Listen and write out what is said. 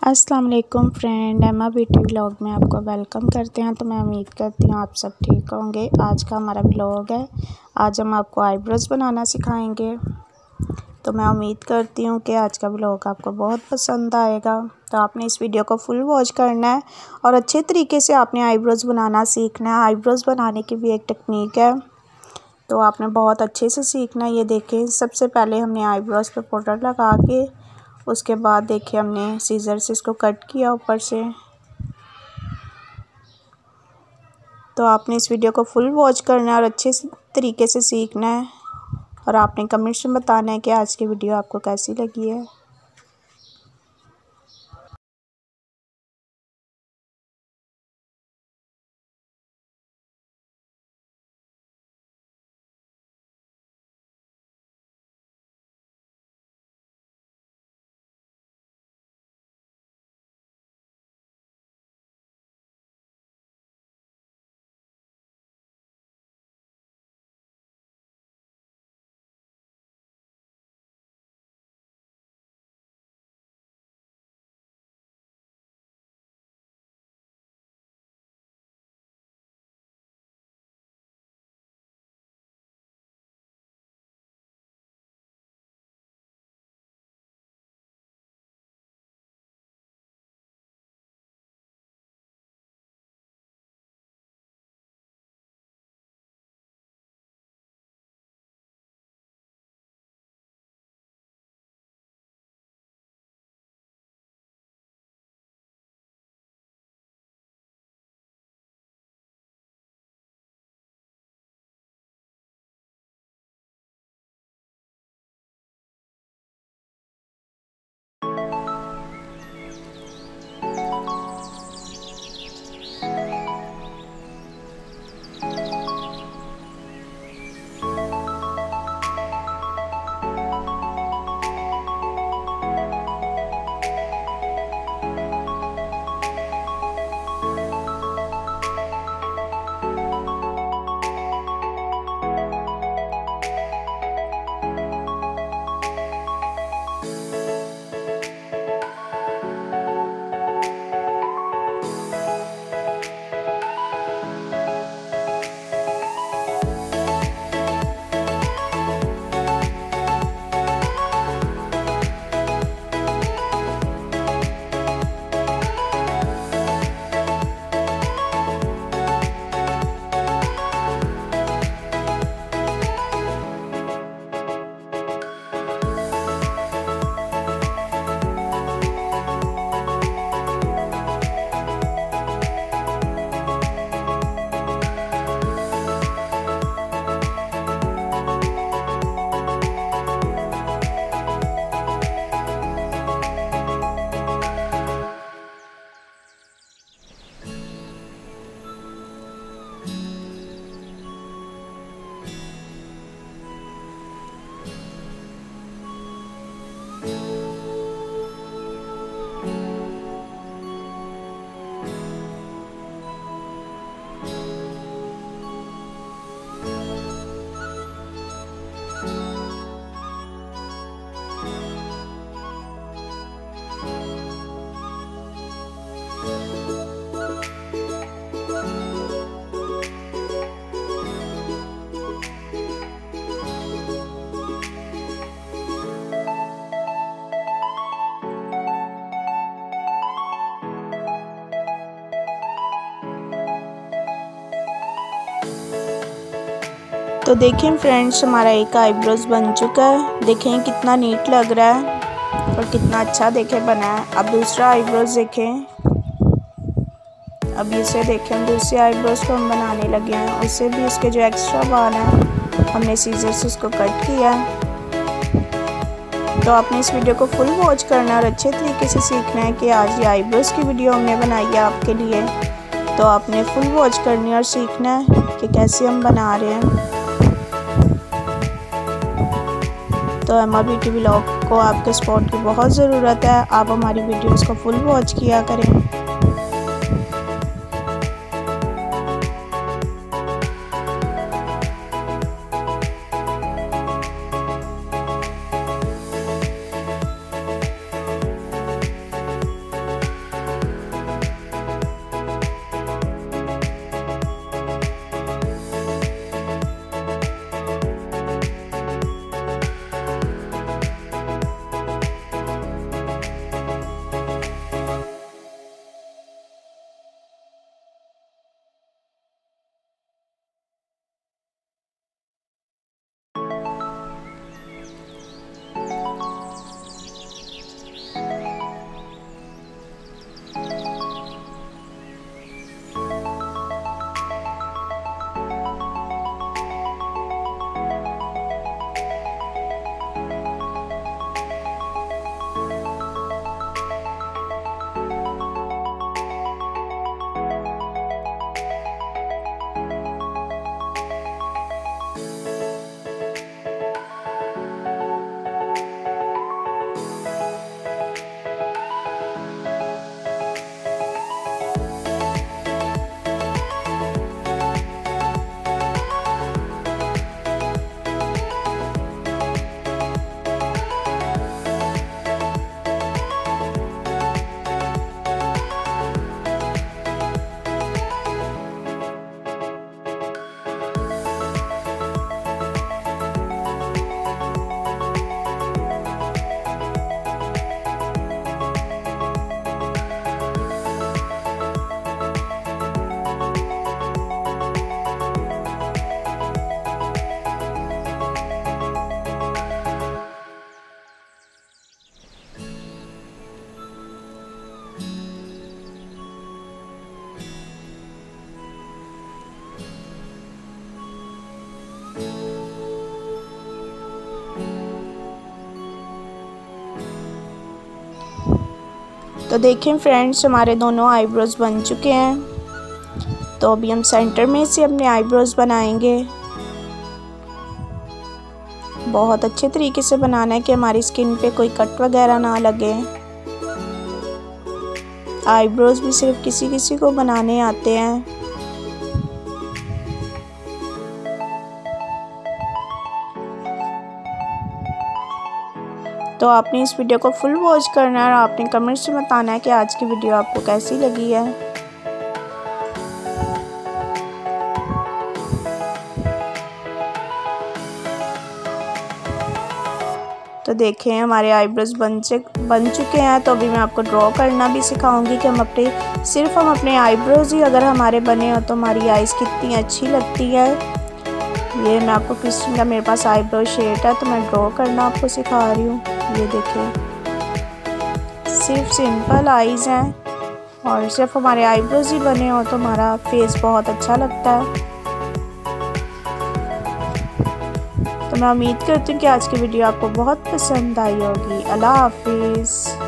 अस्सलाम वालेकुम फ्रेंड, एमा ब्यूटी व्लॉग में आपको वेलकम करते हैं। तो मैं उम्मीद करती हूँ आप सब ठीक होंगे। आज का हमारा व्लॉग है, आज हम आपको आईब्रोज़ बनाना सिखाएंगे। तो मैं उम्मीद करती हूँ कि आज का व्लॉग आपको बहुत पसंद आएगा। तो आपने इस वीडियो को फुल वॉच करना है और अच्छे तरीके से आपने आईब्रोज़ बनाना सीखना है। आईब्रोज़ बनाने की भी एक टेक्निक है, तो आपने बहुत अच्छे से सीखना है। ये देखें, सबसे पहले हमने आईब्रोज़ पे पाउडर लगा के उसके बाद देखिए हमने सीज़र से इसको कट किया ऊपर से। तो आपने इस वीडियो को फुल वॉच करना है और अच्छे तरीके से सीखना है और आपने कमेंट्स में बताना है कि आज की वीडियो आपको कैसी लगी है। तो देखें फ्रेंड्स, हमारा एक आईब्रोज़ बन चुका है। देखें कितना नीट लग रहा है और कितना अच्छा देखें बना है। अब दूसरा आईब्रोज़ देखें, अब इसे देखें, हम दूसरे आईब्रोज़ को हम बनाने लगे हैं। उससे भी उसके जो एक्स्ट्रा बाल हैं हमने सीजर से उसको कट किया। तो आपने इस वीडियो को फुल वॉच करना और अच्छे तरीके से सीखना है कि आज ये आईब्रोज़ की वीडियो हमने बनाई है आपके लिए। तो आपने फुल वॉच करनी और सीखना है कि कैसे हम बना रहे हैं। तो एमा ब्यूटी व्लॉग को आपके सपोर्ट की बहुत ज़रूरत है। आप हमारी वीडियोस को फुल वॉच किया करें। तो देखें फ्रेंड्स, हमारे दोनों आईब्रोज बन चुके हैं। तो अभी हम सेंटर में से अपने आईब्रोज बनाएंगे। बहुत अच्छे तरीके से बनाना है कि हमारी स्किन पे कोई कट वगैरह ना लगे। आईब्रोज भी सिर्फ किसी किसी को बनाने आते हैं। तो आपने इस वीडियो को फुल वॉच करना है और आपने कमेंट्स में बताना है कि आज की वीडियो आपको कैसी लगी है। तो देखें हमारे आईब्रोज बन चुके हैं। तो अभी मैं आपको ड्रॉ करना भी सिखाऊंगी कि हम अपने आईब्रोज ही अगर हमारे बने हो तो हमारी आईज कितनी अच्छी लगती है। ये मैं आपको किसी का मेरे पास आईब्रो शेड है तो मैं ड्रॉ करना आपको सिखा रही हूँ। ये देखें, सिर्फ सिंपल आईज हैं और सिर्फ हमारे आईब्रोज ही बने हो तो हमारा फेस बहुत अच्छा लगता है। तो मैं उम्मीद करती हूँ कि आज की वीडियो आपको बहुत पसंद आई होगी। अल्लाह हाफिज़।